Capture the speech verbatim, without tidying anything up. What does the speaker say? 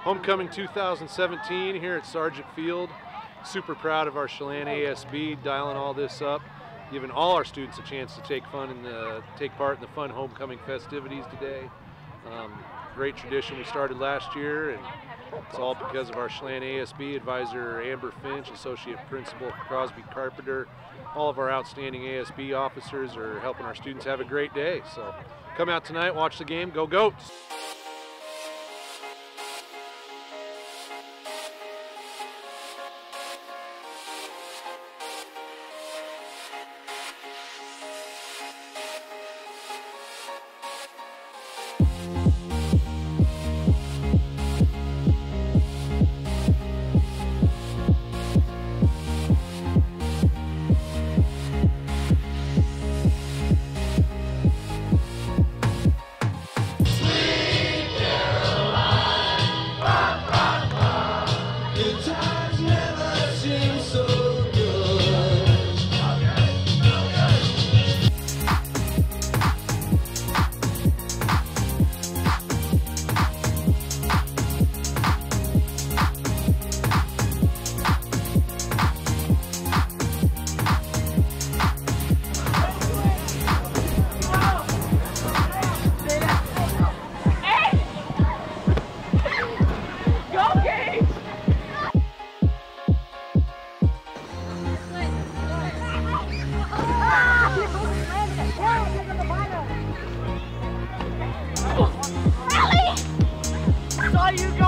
Homecoming two thousand seventeen here at Sargent Field. Super proud of our Chelan A S B dialing all this up, giving all our students a chance to take fun and uh, take part in the fun homecoming festivities today. Um, great tradition we started last year, and it's all because of our Chelan A S B advisor Amber Finch, associate principal Crosby Carpenter. All of our outstanding A S B officers are helping our students have a great day. So come out tonight, watch the game, go Goats! Saw you go.